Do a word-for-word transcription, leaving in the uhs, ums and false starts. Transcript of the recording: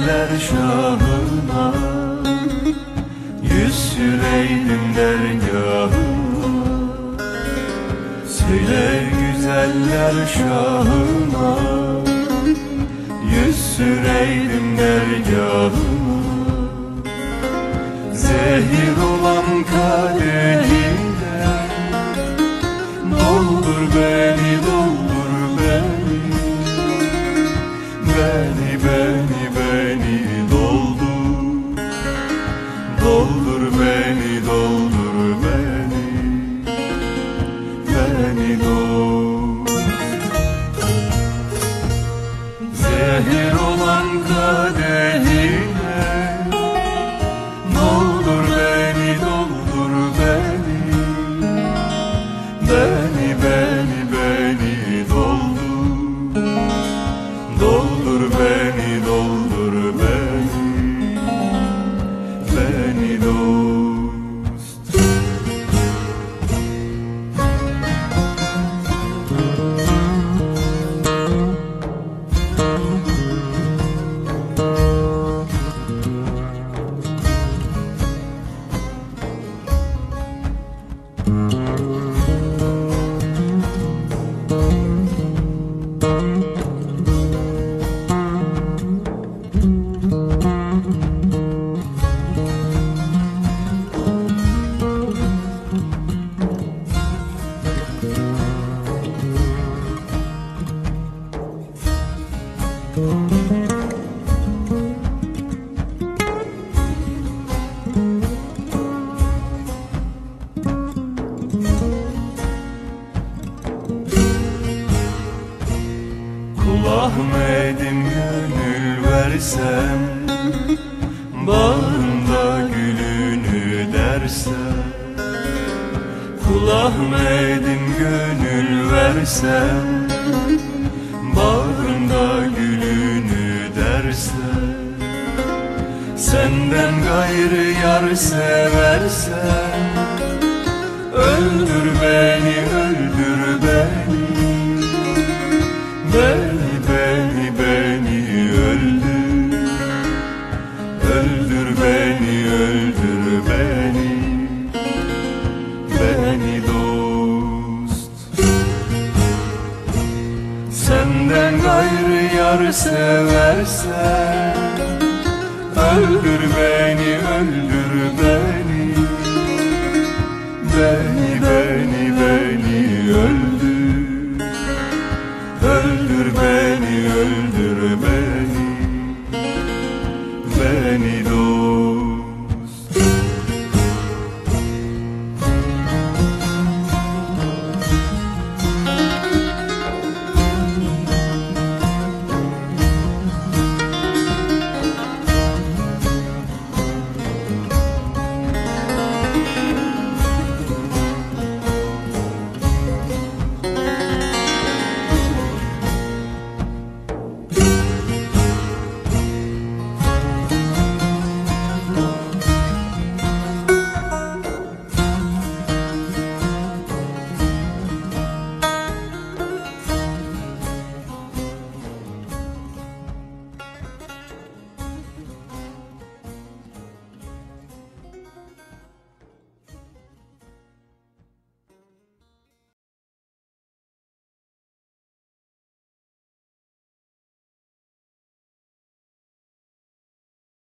güzeller şahına, yüz süreydim dergahına. Söyle güzeller şahına, yüz süreydim dergahına. Zehir olan kadehine doldur beni, doldur beni. Beni, beni, beni doldur. Doldur beni, doldur beni. Beni doldur. Zehir olan kadehine doldur beni, doldur beni. Beni, beni, beni doldur. Doldur beni, doldur beni. Beni dost. Kul Ahmet'im gönül versem, bağrımda gülünü dersem. Kul Ahmet'im gönül versem, bağrımda gülünü dersem. Senden gayrı yar seversen, öldür beni, öldür beni. Beni, beni, beni öldür. Öldür beni, öldür beni. Beni dost. Senden gayrı yar seversen, öldür beni, öldür